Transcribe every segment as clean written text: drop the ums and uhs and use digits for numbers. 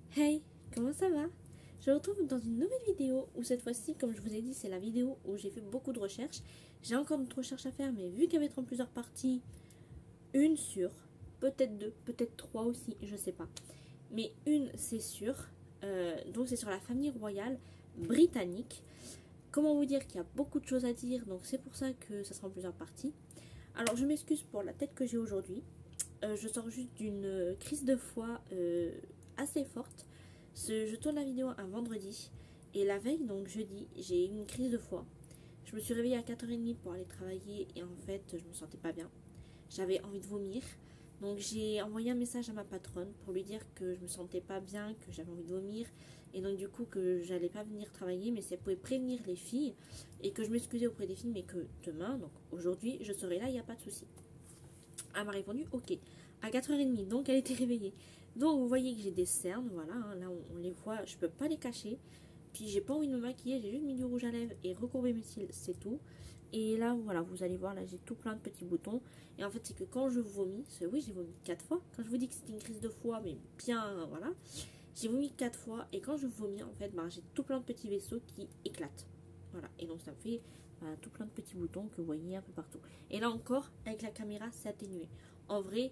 Hey, comment ça va? Je vous retrouve dans une nouvelle vidéo où cette fois-ci, comme je vous ai dit, c'est la vidéo où j'ai fait beaucoup de recherches. J'ai encore d'autres recherches à faire, mais vu qu'elle va être en plusieurs parties, une sûre, peut-être deux, peut-être trois aussi, je sais pas. Mais une, c'est sûr. Donc c'est sur la famille royale britannique. Comment vous dire qu'il y a beaucoup de choses à dire, donc c'est pour ça que ça sera en plusieurs parties. Alors je m'excuse pour la tête que j'ai aujourd'hui. Je sors juste d'une crise de foie assez forte. Je tourne la vidéo un vendredi et la veille, donc jeudi, j'ai eu une crise de foie. Je me suis réveillée à 4h30 pour aller travailler et en fait, je me sentais pas bien. J'avais envie de vomir. Donc j'ai envoyé un message à ma patronne pour lui dire que je me sentais pas bien, que j'avais envie de vomir et donc du coup que j'allais pas venir travailler, mais si elle pouvait prévenir les filles et que je m'excusais auprès des filles, mais que demain, donc aujourd'hui, je serai là, il n'y a pas de souci. Elle m'a répondu ok à 4h30, donc elle était réveillée. Donc vous voyez que j'ai des cernes, voilà, hein, là on les voit, je peux pas les cacher. Puis j'ai pas envie de me maquiller, j'ai juste mis du rouge à lèvres et recourber mes cils, c'est tout. Et là voilà, vous allez voir, là j'ai tout plein de petits boutons. Et en fait c'est que quand je vomis, oui j'ai vomi 4 fois. Quand je vous dis que c'était une crise de foie, mais bien voilà, j'ai vomi 4 fois. Et quand je vomis en fait, j'ai tout plein de petits vaisseaux qui éclatent. Voilà, et donc ça me fait tout plein de petits boutons que vous voyez un peu partout. Et là encore, avec la caméra, c'est atténué. En vrai,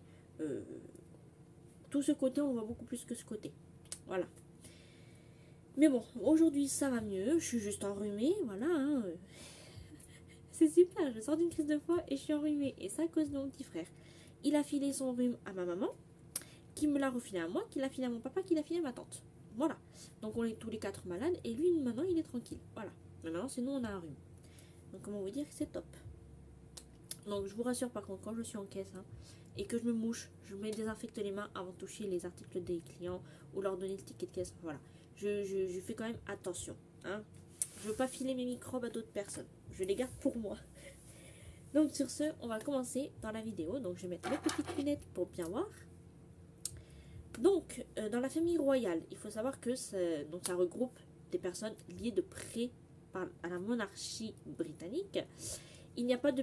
tout ce côté, on voit beaucoup plus que ce côté. Voilà. Mais bon, aujourd'hui, ça va mieux. Je suis juste enrhumée, voilà. Hein. C'est super, je sors d'une crise de foie et je suis enrhumée. Et ça à cause de mon petit frère. Il a filé son rhume à ma maman, qui me l'a refilé à moi, qui l'a filé à mon papa, qui l'a filé à ma tante. Voilà. Donc on est tous les 4 malades et lui, maintenant, il est tranquille. Voilà. Mais maintenant, c'est nous, on a un rhume. Donc comment vous dire, c'est top. Donc je vous rassure par contre, quand je suis en caisse et que je me mouche, je me désinfecte les mains avant de toucher les articles des clients ou leur donner le ticket de caisse. Voilà, je fais quand même attention. Hein. Je veux pas filer mes microbes à d'autres personnes. Je les garde pour moi. Donc sur ce, on va commencer dans la vidéo. Donc je vais mettre mes petites lunettes pour bien voir. Donc dans la famille royale, il faut savoir que ça regroupe des personnes liées de près à la monarchie britannique. Il n'y a pas de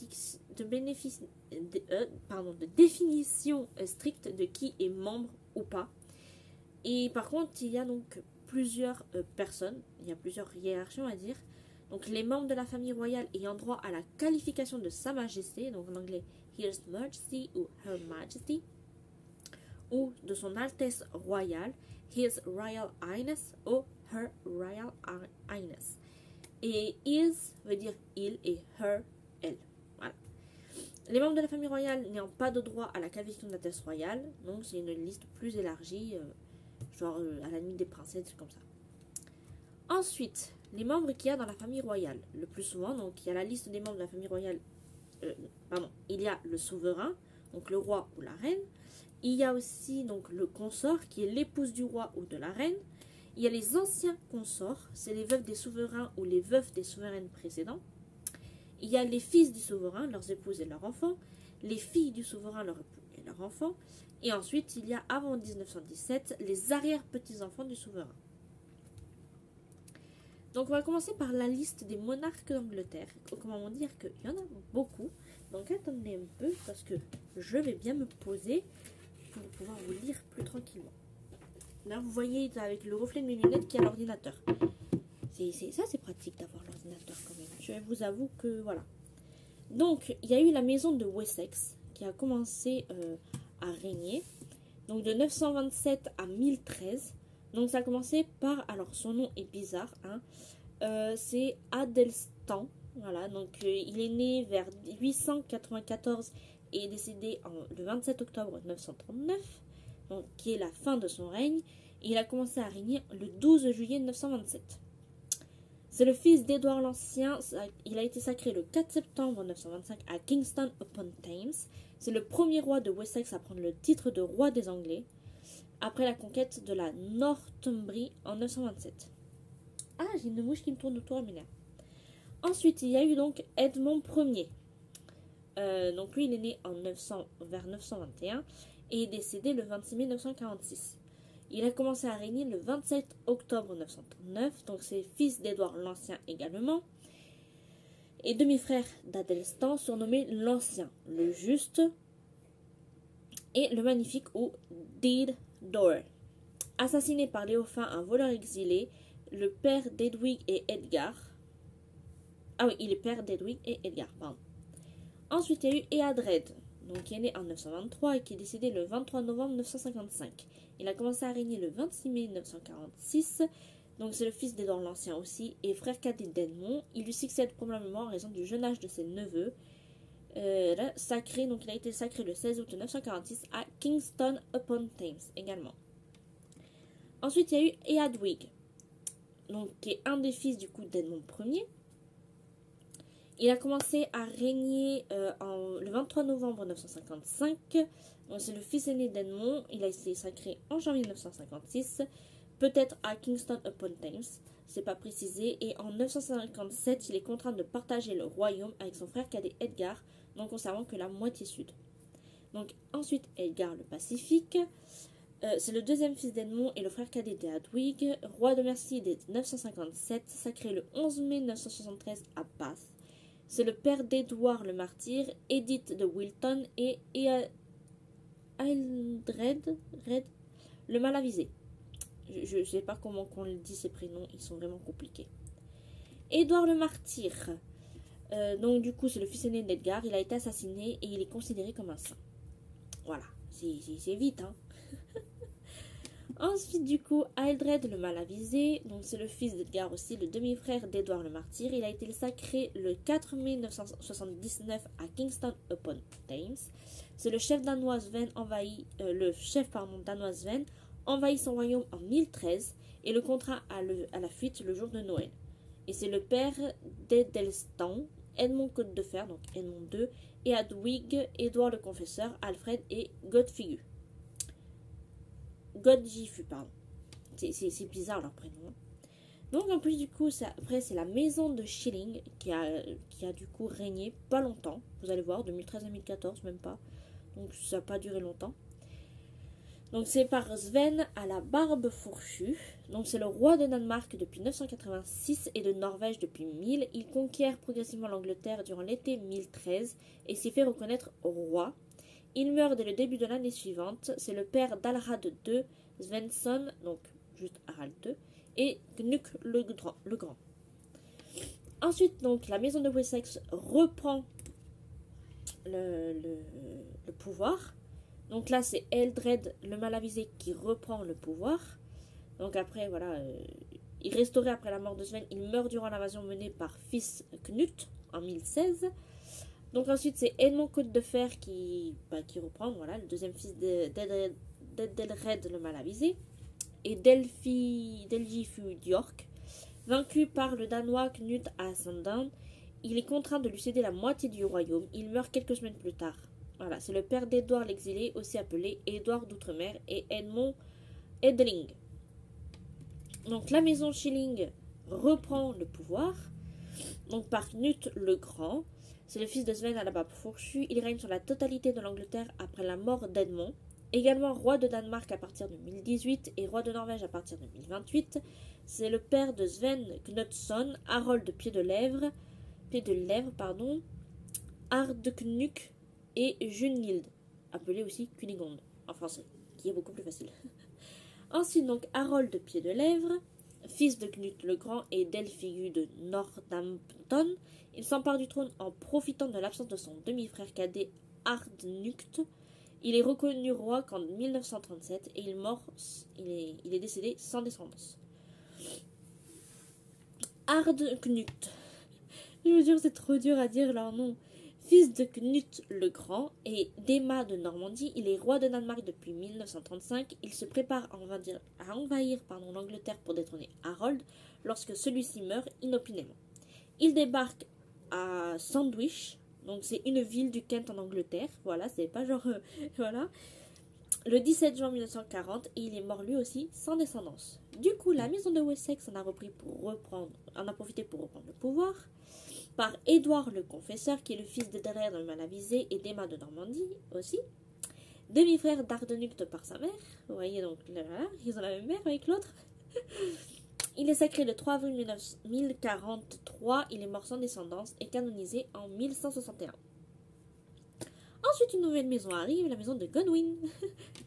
définition stricte de qui est membre ou pas. Et par contre, il y a donc plusieurs personnes, il y a plusieurs hiérarchies, on va dire. Donc les membres de la famille royale ayant droit à la qualification de Sa Majesté, donc en anglais His Majesty ou Her Majesty, ou de Son Altesse Royale, His Royal Highness ou Her Royal Highness. Et his veut dire il et her, elle. Voilà. Les membres de la famille royale n'ayant pas de droit à la qualification d'altesse royale, donc c'est une liste plus élargie, genre à la limite des princesses, comme ça. Ensuite, les membres qu'il y a dans la famille royale, le plus souvent, donc il y a la liste des membres de la famille royale, il y a le souverain, donc le roi ou la reine. Il y a aussi donc le consort qui est l'épouse du roi ou de la reine. Il y a les anciens consorts, c'est les veuves des souverains ou les veufs des souveraines précédents. Il y a les fils du souverain, leurs épouses et leurs enfants. Les filles du souverain, leurs époux et leurs enfants. Et ensuite, il y a avant 1917, les arrière-petits-enfants du souverain. Donc on va commencer par la liste des monarques d'Angleterre. Comment dire qu'il y en a beaucoup. Donc attendez un peu parce que je vais bien me poser pour pouvoir vous lire plus tranquillement. Là, vous voyez avec le reflet de mes lunettes qu'il y a l'ordinateur. Ça, c'est pratique d'avoir l'ordinateur quand même. Je vous avoue que voilà. Donc, il y a eu la maison de Wessex qui a commencé à régner. Donc, de 927 à 1013. Donc, ça a commencé par... Alors, son nom est bizarre. C'est Adelstan. Voilà. Donc, il est né vers 894 et est décédé le 27 octobre 939. Donc, qui est la fin de son règne. Et il a commencé à régner le 12 juillet 927. C'est le fils d'Édouard l'Ancien. Il a été sacré le 4 septembre 925 à Kingston upon Thames. C'est le premier roi de Wessex à prendre le titre de roi des Anglais après la conquête de la Northumbrie en 927. Ah, j'ai une mouche qui me tourne autour à mes nerfs. Ensuite, il y a eu donc Edmond Ier. Donc lui, il est né vers 921 et est décédé le 26 mai 946. Il a commencé à régner le 27 octobre 939, donc c'est fils d'Édouard l'Ancien également, et demi-frère d'Adelstan, surnommé l'Ancien, le Juste, et le Magnifique ou Deed Door. Assassiné par Léofin, un voleur exilé, le père d'Edwig et Edgar. Ah oui, il est père d'Edwig et Edgar, pardon. Ensuite, il y a eu Eadred, donc qui est né en 923 et qui est décédé le 23 novembre 955. Il a commencé à régner le 26 mai 946. Donc c'est le fils d'Édouard l'Ancien aussi et frère cadet d'Edmond. Il lui succède probablement en raison du jeune âge de ses neveux. Sacré, donc il a été sacré le 16 août 946 à Kingston upon Thames également. Ensuite il y a eu Eadwig, donc qui est un des fils du coup d'Edmond Ier. Il a commencé à régner le 23 novembre 955. Donc c'est le fils aîné d'Edmond. Il a été sacré en janvier 1956. Peut-être à Kingston upon Thames, c'est pas précisé, et en 957, il est contraint de partager le royaume avec son frère cadet Edgar, n'en conservant que la moitié sud. Donc ensuite, Edgar le Pacifique, c'est le deuxième fils d'Edmond et le frère cadet d'Eadwig, roi de Mercie dès 957, sacré le 11 mai 973 à Bath. C'est le père d'Édouard le Martyr, Edith de Wilton et Ealdred le Malavisé. Je ne sais pas comment on le dit ces prénoms, ils sont vraiment compliqués. Édouard le Martyr. Donc du coup, c'est le fils aîné d'Edgar. Il a été assassiné et il est considéré comme un saint. Voilà, c'est vite, hein. Ensuite, du coup, Ealdred le Malavisé. Donc c'est le fils d'Edgar aussi, le demi-frère d'Édouard le Martyr. Il a été sacré le 4 mai 979 à Kingston upon Thames. C'est le chef danois Sven danois Sven envahit son royaume en 1013 et le contraint à la fuite le jour de Noël. Et c'est le père d'Edelstan, Edmond Côte de Fer, donc Edmond II, et Adwig, Édouard le Confesseur, Alfred et Godfigu. Godjifu, pardon. C'est bizarre leur prénom. Donc en plus du coup, après c'est la maison de Schilling qui a du coup régné pas longtemps. Vous allez voir, 2013 à 2014, même pas. Donc ça n'a pas duré longtemps. Donc c'est par Sven à la barbe fourchue. Donc c'est le roi de Danemark depuis 986 et de Norvège depuis 1000. Il conquiert progressivement l'Angleterre durant l'été 1013 et s'y fait reconnaître roi. Il meurt dès le début de l'année suivante. C'est le père d'Alrad II Svensson, donc juste Harald II, et Gnuk le Grand. Ensuite, donc, la maison de Wessex reprend le pouvoir. Donc là, c'est Ealdred le Malavisé qui reprend le pouvoir. Donc après, voilà, il restaurait après la mort de Sven. Il meurt durant l'invasion menée par fils Knut en 1016. Donc ensuite, c'est Edmond Côte de Fer qui reprend, voilà, le deuxième fils d'Eldred le Malavisé. Et Delgifu d'York, vaincu par le Danois Knut à Sandown, il est contraint de lui céder la moitié du royaume. Il meurt quelques semaines plus tard. Voilà, c'est le père d'Édouard l'exilé, aussi appelé Édouard d'Outre-mer, et Edmond Edling. Donc la maison Schilling reprend le pouvoir, donc par Knut le Grand. C'est le fils de Sven à la barbe fourchue. Il règne sur la totalité de l'Angleterre après la mort d'Edmond. Également roi de Danemark à partir de 1018 et roi de Norvège à partir de 1028. C'est le père de Sven Knutsson, Harold de Pied de Lèvre, Ardknuk et Gunhild, appelé aussi Cunégonde en français, qui est beaucoup plus facile. Ensuite, donc, Harold de Pied de Lèvre, fils de Knut le Grand et d'Elfigu de Northampton, il s'empare du trône en profitant de l'absence de son demi-frère cadet Ardnukt. Il est reconnu roi qu'en 1937 et il est décédé sans descendance. Ardknut. Je vous jure, c'est trop dur à dire leur nom. Fils de Knut le Grand et d'Emma de Normandie, il est roi de Danemark depuis 1935. Il se prépare à envahir l'Angleterre pour détrôner Harold lorsque celui-ci meurt inopinément. Il débarque à Sandwich, donc c'est une ville du Kent en Angleterre. Voilà, c'est pas genre... voilà. Le 17 juin 1940 et il est mort lui aussi sans descendance. Du coup, la maison de Wessex en a profité pour reprendre le pouvoir par Édouard le Confesseur, qui est le fils d'Eldred le Malavisé et d'Emma de Normandie aussi. Demi-frère d'Ardnukt par sa mère. Vous voyez donc, là, ils ont la même mère avec l'autre. Il est sacré le 3 avril 1043. Il est mort sans descendance et canonisé en 1161. Ensuite, une nouvelle maison arrive, la maison de Godwin.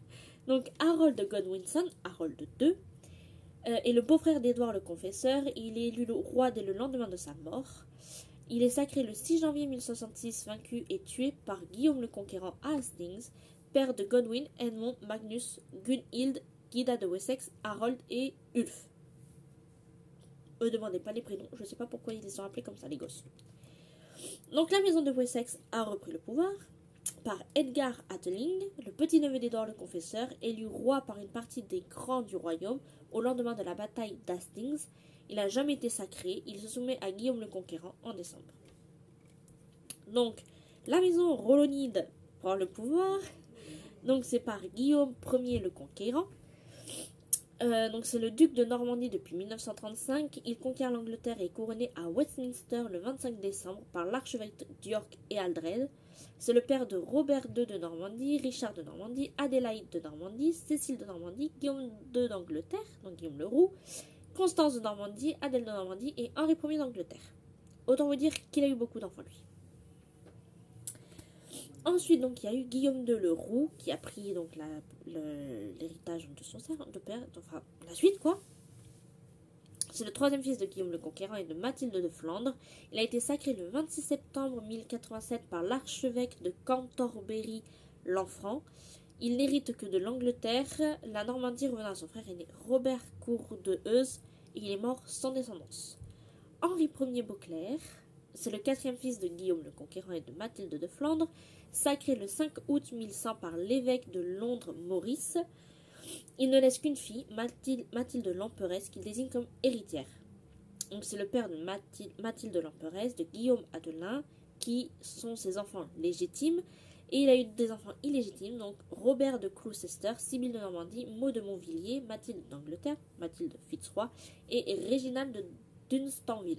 Donc Harold Godwinson, Harold II, est le beau-frère d'Édouard le Confesseur. Il est élu le roi dès le lendemain de sa mort. Il est sacré le 6 janvier 1066, vaincu et tué par Guillaume le Conquérant à Hastings, père de Godwin, Edmond, Magnus, Gunhild, Guida de Wessex, Harold et Ulf. Ne demandez pas les prénoms, je ne sais pas pourquoi ils les sont appelés comme ça, les gosses. Donc la maison de Wessex a repris le pouvoir par Edgar Atheling, le petit-neveu d'Édouard le Confesseur, élu roi par une partie des grands du royaume au lendemain de la bataille d'Hastings. Il n'a jamais été sacré, il se soumet à Guillaume le Conquérant en décembre. Donc, la maison Rolonide prend le pouvoir. Donc, c'est par Guillaume Ier le Conquérant. Donc, c'est le duc de Normandie depuis 1935. Il conquiert l'Angleterre et est couronné à Westminster le 25 décembre par l'archevêque d'York et Aldred. C'est le père de Robert II de Normandie, Richard de Normandie, Adélaïde de Normandie, Cécile de Normandie, Guillaume II d'Angleterre, donc Guillaume le Roux, Constance de Normandie, Adèle de Normandie et Henri Ier d'Angleterre. Autant vous dire qu'il a eu beaucoup d'enfants, lui. Ensuite, donc, il y a eu Guillaume II le Roux, qui a pris donc l'héritage de son père, enfin, la suite, quoi. C'est le troisième fils de Guillaume le Conquérant et de Mathilde de Flandre. Il a été sacré le 26 septembre 1087 par l'archevêque de Cantorbéry l'Enfant. Il n'hérite que de l'Angleterre, la Normandie revenant à son frère aîné Robert Cour de Heuze, et il est mort sans descendance. Henri Ier Beauclerc, c'est le quatrième fils de Guillaume le Conquérant et de Mathilde de Flandre, sacré le 5 août 1100 par l'évêque de Londres Maurice. Il ne laisse qu'une fille, Mathilde l'Emperesse, qu'il désigne comme héritière. Donc c'est le père de Mathilde l'Emperesse, de Guillaume Adelin, qui sont ses enfants légitimes. Et il a eu des enfants illégitimes, donc Robert de Gloucester, Sibylle de Normandie, Maud de Montvilliers, Mathilde d'Angleterre, Mathilde Fitzroy et Réginald de Dunstanville.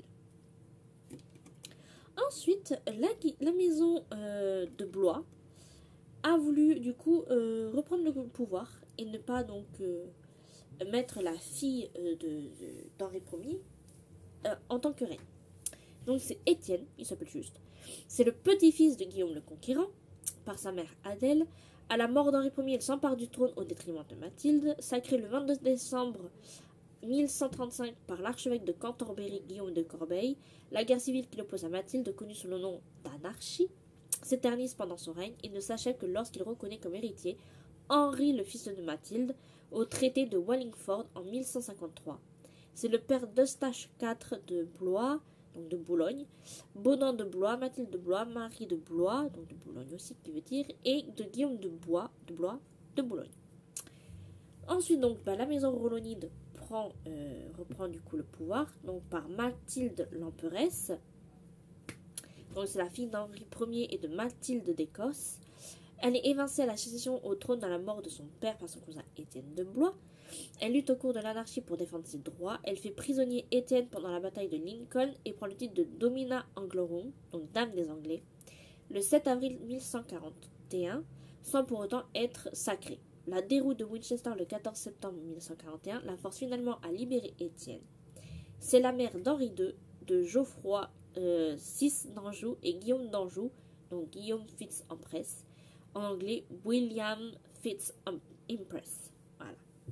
Ensuite, la maison de Blois a voulu du coup reprendre le pouvoir et ne pas donc mettre la fille d'Henri Ier en tant que reine. Donc c'est Étienne, il s'appelle juste. C'est le petit-fils de Guillaume le Conquérant, par sa mère Adèle. À la mort d'Henri Ier, il s'empare du trône au détriment de Mathilde. Sacré le 22 décembre 1135 par l'archevêque de Cantorbéry Guillaume de Corbeil, la guerre civile qui l'oppose à Mathilde, connue sous le nom d'anarchie, s'éternise pendant son règne et ne s'achève que lorsqu'il reconnaît comme héritier Henri, le fils de Mathilde, au traité de Wallingford en 1153. C'est le père d'Eustache IV de Blois, donc de Boulogne, Bonan de Blois, Mathilde de Blois, Marie de Blois, donc de Boulogne aussi qui veut dire, et de Guillaume de Blois de Boulogne. Ensuite donc la maison Rolonide reprend du coup le pouvoir, donc par Mathilde l'Emperesse. Donc c'est la fille d'Henri Ier et de Mathilde d'Écosse. Elle est évincée à la succession au trône dans la mort de son père par son cousin Étienne de Blois. Elle lutte au cours de l'anarchie pour défendre ses droits. Elle fait prisonnier Étienne pendant la bataille de Lincoln et prend le titre de Domina Anglorum, donc dame des Anglais, le 7 avril 1141, sans pour autant être sacrée. La déroute de Winchester le 14 septembre 1141 la force finalement à libérer Étienne. C'est la mère d'Henri II, de Geoffroy VI d'Anjou et Guillaume d'Anjou, donc Guillaume Fitz-Empress, en anglais William Fitz-Empress. Voilà.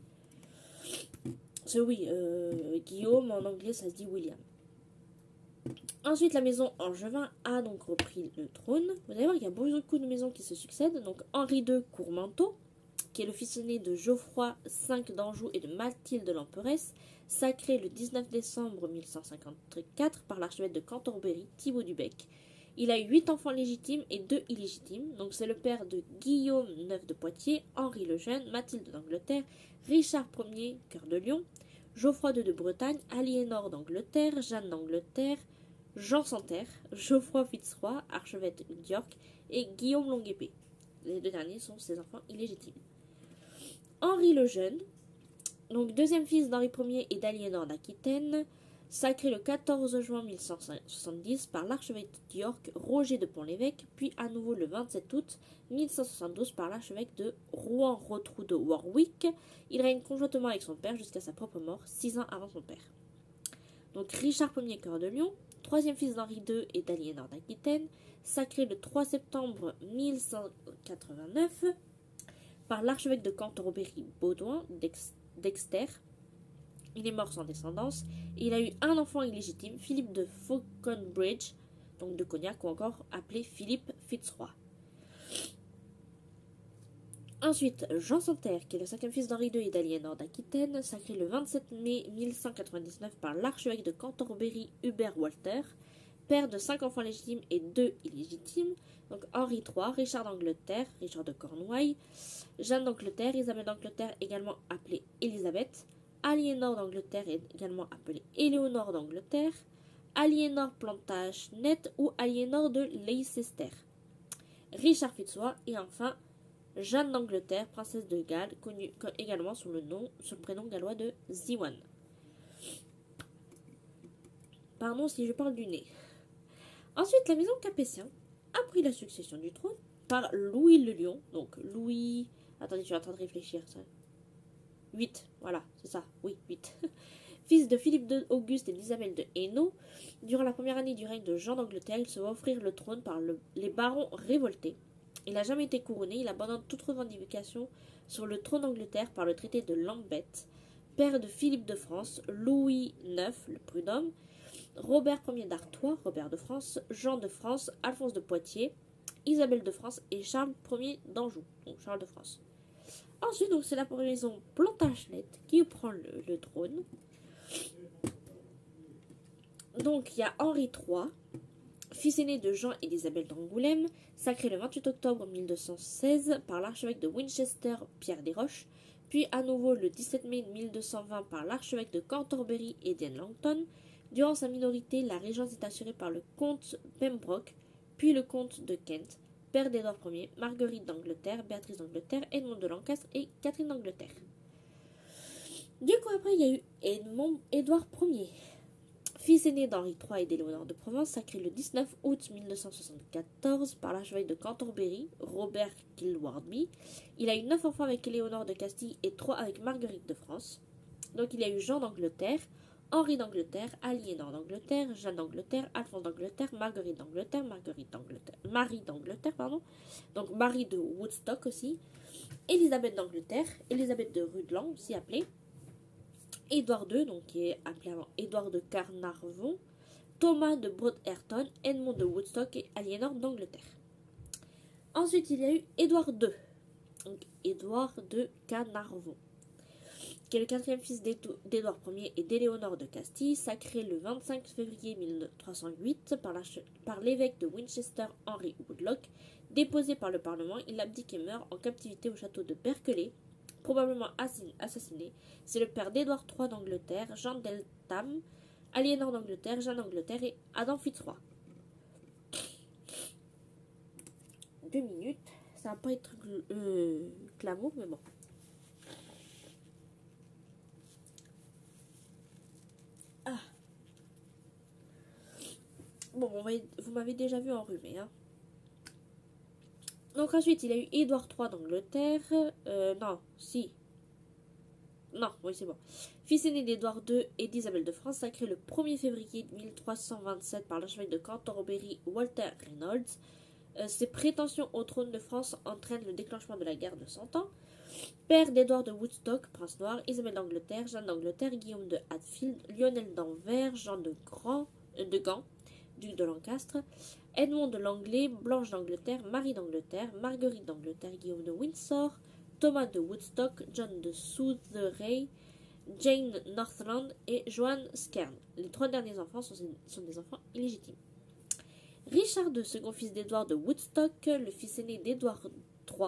Oui, Guillaume en anglais ça se dit William. Ensuite, la maison Angevin a donc repris le trône. Vous allez voir, il y a beaucoup de maisons qui se succèdent. Donc Henri II Courmanteau, qui est le fils aîné de Geoffroy V d'Anjou et de Mathilde l'Emperesse, sacré le 19 décembre 1154 par l'archevêque de Cantorbéry, Thibaut du Bec. Il a eu 8 enfants légitimes et 2 illégitimes. Donc c'est le père de Guillaume IX de Poitiers, Henri le Jeune, Mathilde d'Angleterre, Richard Ier, cœur de Lion, Geoffroy II de Bretagne, Aliénor d'Angleterre, Jeanne d'Angleterre, Jean Santerre, Geoffroy Fitzroy, archevêque d'York, et Guillaume Longue-Épée. Les deux derniers sont ses enfants illégitimes. Henri le Jeune, donc deuxième fils d'Henri Ier et d'Aliénor d'Aquitaine, sacré le 14 juin 1170 par l'archevêque d'York, Roger de Pont-l'Évêque, puis à nouveau le 27 août 1172 par l'archevêque de Rouen-Rotrou de Warwick. Il règne conjointement avec son père jusqu'à sa propre mort, 6 ans avant son père. Donc Richard Ier, cœur de Lion, troisième fils d'Henri II et d'Aliénor d'Aquitaine, sacré le 3 septembre 1189 par l'archevêque de Canterbury Baudouin Dexter. Il est mort sans descendance. Et il a eu un enfant illégitime, Philippe de Falconbridge, donc de Cognac, ou encore appelé Philippe Fitzroy. Ensuite, Jean Santerre, qui est le cinquième fils d'Henri II et d'Aliénor d'Aquitaine, sacré le 27 mai 1199 par l'archevêque de Canterbury Hubert Walter, père de 5 enfants légitimes et 2 illégitimes, donc Henri III, Richard d'Angleterre, Richard de Cornouailles, Jeanne d'Angleterre, Isabelle d'Angleterre, également appelée Élisabeth, Aliénor d'Angleterre, également appelée Éléonore d'Angleterre, Aliénor Plantagenet ou Aliénor de Leicester, Richard Fitzroy et enfin Jeanne d'Angleterre, princesse de Galles, connue également sous le prénom gallois de Ziwan. Pardon si je parle du nez. Ensuite, la maison Capétien a pris la succession du trône par Louis le Lion. Donc Louis... Attendez, je suis en train de réfléchir. Ça. 8, voilà, c'est ça, oui, 8. Fils de Philippe d'Auguste et d'Isabelle de Hainaut, durant la première année du règne de Jean d'Angleterre, il se voit offrir le trône par les barons révoltés. Il n'a jamais été couronné, il abandonne toute revendication sur le trône d'Angleterre par le traité de Lambeth, père de Philippe de France, Louis IX, le prud'homme, Robert Ier d'Artois, Robert de France, Jean de France, Alphonse de Poitiers, Isabelle de France et Charles Ier d'Anjou, donc Charles de France. Ensuite, donc, c'est la maison Plantagenet qui prend le trône. Donc, il y a Henri III, fils aîné de Jean et d'Isabelle d'Angoulême, sacré le 28 octobre 1216 par l'archevêque de Winchester, Pierre des Roches, puis à nouveau le 17 mai 1220 par l'archevêque de Canterbury, Eden Langton. Durant sa minorité, la régence est assurée par le comte Pembroke, puis le comte de Kent, père d'Édouard Ier, Marguerite d'Angleterre, Béatrice d'Angleterre, Edmond de Lancastre et Catherine d'Angleterre. Du coup, après, il y a eu Édouard Ier, fils aîné d'Henri III et d'Éléonore de Provence, sacré le 19 août 1274 par l'archevêque de Canterbury, Robert Kilwardby. Il a eu 9 enfants avec Éléonore de Castille et 3 avec Marguerite de France. Donc il y a eu Jean d'Angleterre, Henri d'Angleterre, Aliénor d'Angleterre, Jeanne d'Angleterre, Alphonse d'Angleterre, Marguerite d'Angleterre, Marie d'Angleterre, donc Marie de Woodstock aussi, Élisabeth d'Angleterre, Élisabeth de Rhuddlan aussi appelée, Édouard II, donc qui est appelé avant Édouard de Carnarvon, Thomas de Broadhairton, Edmond de Woodstock et Aliénor d'Angleterre. Ensuite, il y a eu Édouard II, donc Édouard de Carnarvon, qui est le quatrième fils d'Édouard Ier et d'Éléonore de Castille, sacré le 25 février 1308 par l'évêque de Winchester Henry Woodlock. Déposé par le Parlement, il abdique et meurt en captivité au château de Berkeley, probablement assassiné. C'est le père d'Édouard III d'Angleterre, Jean d'Eltham, Aliénor d'Angleterre, Jeanne d'Angleterre et Adam Fitzroy. 2 minutes, ça va pas être glamour, mais bon. Ah. Bon, vous m'avez déjà vu enrhumé, hein. Donc ensuite, il y a eu Édouard III d'Angleterre. Non, oui, c'est bon. Fils aîné d'Édouard II et d'Isabelle de France, sacré le 1er février 1327 par l'archevêque de Canterbury, Walter Reynolds. Ses prétentions au trône de France entraînent le déclenchement de la guerre de 100 ans. Père d'Édouard de Woodstock, prince noir, Isabelle d'Angleterre, Jeanne d'Angleterre, Guillaume de Hatfield, Lionel d'Anvers, Jean de Gand, duc de Lancastre, Edmond de Langley, Blanche d'Angleterre, Marie d'Angleterre, Marguerite d'Angleterre, Guillaume de Windsor, Thomas de Woodstock, John de Southeray, Jane Northland et Joanne Skerne. Les 3 derniers enfants sont des enfants illégitimes. Richard II, second fils d'Édouard de Woodstock, le fils aîné d'Édouard III,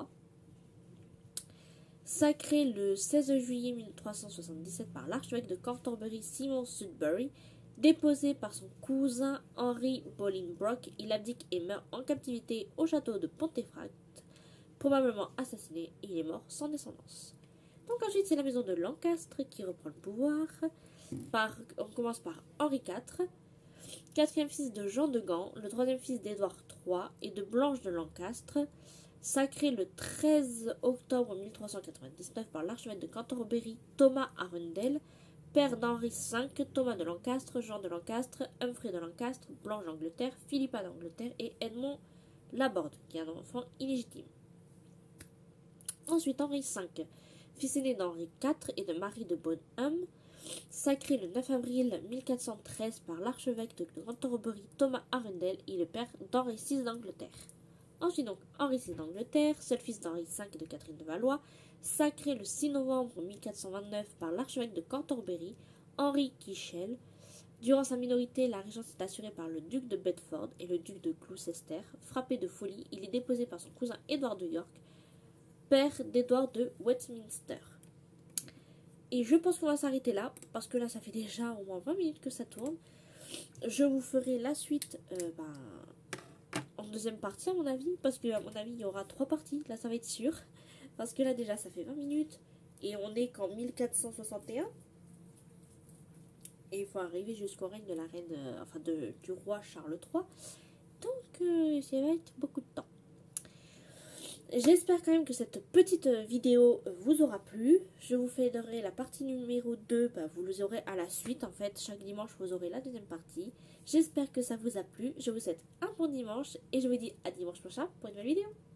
sacré le 16 juillet 1377 par l'archevêque de Canterbury Simon Sudbury, déposé par son cousin Henry Bolingbroke, il abdique et meurt en captivité au château de Pontefract, probablement assassiné, et il est mort sans descendance. Donc ensuite, c'est la maison de Lancastre qui reprend le pouvoir. On commence par Henri IV, quatrième fils de Jean de Gand, le troisième fils d'Édouard III et de Blanche de Lancastre, sacré le 13 octobre 1399 par l'archevêque de Canterbury Thomas Arundel, père d'Henri V, Thomas de Lancastre, Jean de Lancastre, Humphrey de Lancastre, Blanche d'Angleterre, Philippa d'Angleterre et Edmond Laborde, qui est un enfant illégitime. Ensuite, Henri V, fils aîné d'Henri IV et de Marie de Bonhomme, sacré le 9 avril 1413 par l'archevêque de Canterbury Thomas Arundel et le père d'Henri VI d'Angleterre. Ensuite donc Henri VI d'Angleterre, seul fils d'Henri V et de Catherine de Valois, sacré le 6 novembre 1429 par l'archevêque de Canterbury, Henri Kichel. Durant sa minorité, la régence est assurée par le duc de Bedford et le duc de Gloucester. Frappé de folie, il est déposé par son cousin Édouard de York, père d'Édouard de Westminster. Et je pense qu'on va s'arrêter là, parce que là, ça fait déjà au moins 20 minutes que ça tourne. Je vous ferai la suite en deuxième partie, à mon avis, parce qu'à mon avis, il y aura 3 parties. Là, ça va être sûr. Parce que là, déjà, ça fait 20 minutes, et on est qu'en 1461. Et il faut arriver jusqu'au règne de la reine, du roi Charles III. Donc, ça va être beaucoup de temps. J'espère quand même que cette petite vidéo vous aura plu. Je vous ferai la partie numéro 2, vous les aurez à la suite. En fait, chaque dimanche, vous aurez la deuxième partie. J'espère que ça vous a plu. Je vous souhaite un bon dimanche et je vous dis à dimanche prochain pour une nouvelle vidéo.